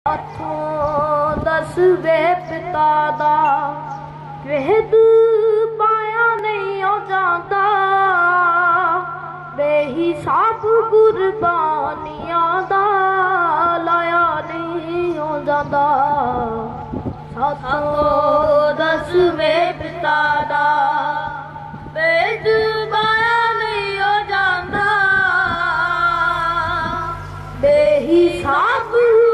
हथों दसवे पिता दा वेद पाया नहीं हो जाता, बेहिसाब कुर्बानियां दा लाया नहीं हो जाता। हथों दसवे पिता दा वेद पाया नहीं हो जाता, बेहिसाब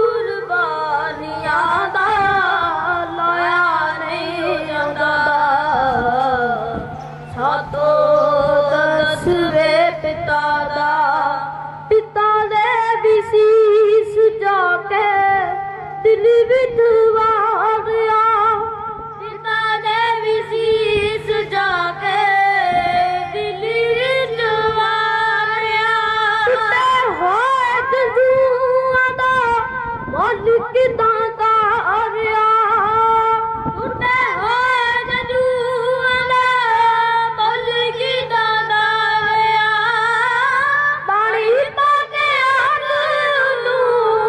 पिता दे भी सीस जाके दिल विधवा गया, पिता दे भी सीस जाके दिल विधवा गया। टुटे होए जजुआ दा मालिक दाता आया, टुटे होए जजुआ दा मालिक दाता आया। पानी पाके आग नू,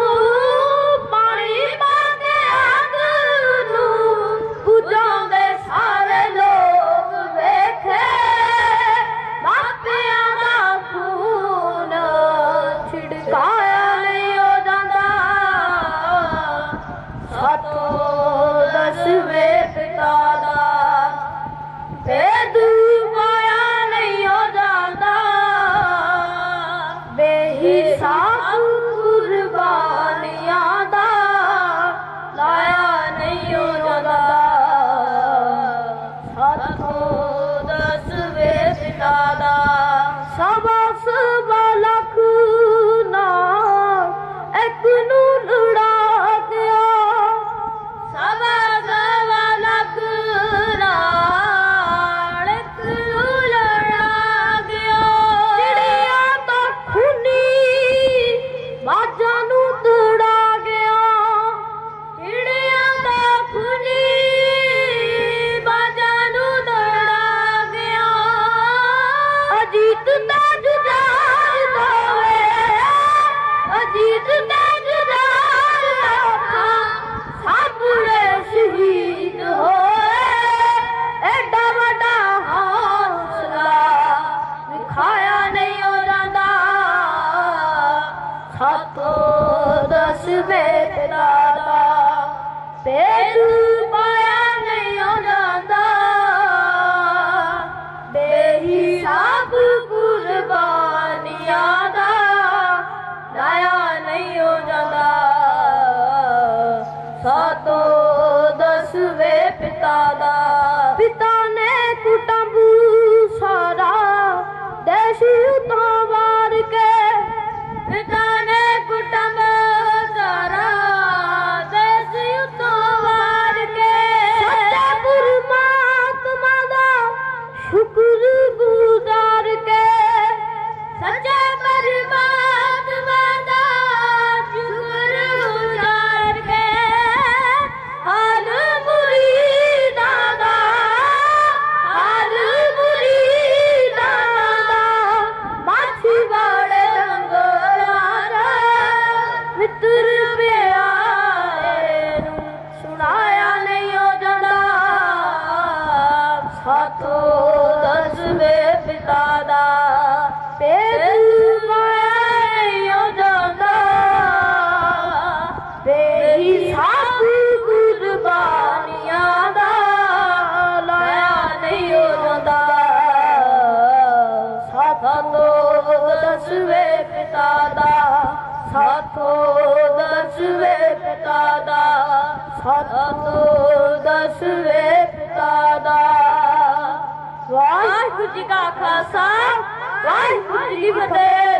पानी पाके आग नू बुझांदे सारे लोग वेखे, मापियां दा खून छिड़काया नहीं हो जांदा। हथों दसवे पिता दा वेद पाया नहीं हो जाता, बेहिसाब कुर्बानियां दा लाया नहीं हो जाता। हथों दसवे पिता दा सवा सवा लख नाल एक नू लड़ा गया, सवा सवा लख नाल एक नू लड़ा गया। चिड़िया दा खूनी बाजा नू तड़ा गया, चिड़िया दा खूनी बाजा नू तड़ा गया। अजीत दा जुझार दोवे, अजीत दा जुझार लोखा साबुड़े शहीद होए, एडा वड्डा हौसला विखाया नहीं हो जाता। हथों दसवे पिता दा वेद पाया नहीं हो जाता, बेहिसाब कुर्बानियां दा लाया नहीं हो जाता। हथों दसवे पिता दा पिता ने कुटुंब सारा देश उतों वार के, पिता ने कुटुंब सारा देश उतों वार के। सच्चा परमात्मा दा शुक्र गुजार के, सच्चा परमात्मा दा शुक्र गुजार के। हर मुरीदां दा, हर मुरीदां दा माछीवाड़े रंगलारा मित्र प्यारे नू सुनाया नहीं हो जाता। हथों दसवे पिता दा वेद पाया नहीं हो जाता, बेहिसाब कुर्बानियां दा लाया नहीं हो जाता। हथों दसवे पिता दा, हथों दसवे पिता दा, हथों दसवे पिता दा। वाहिगुरू जी का खालसा, वाहिगुरू जी की फतेह।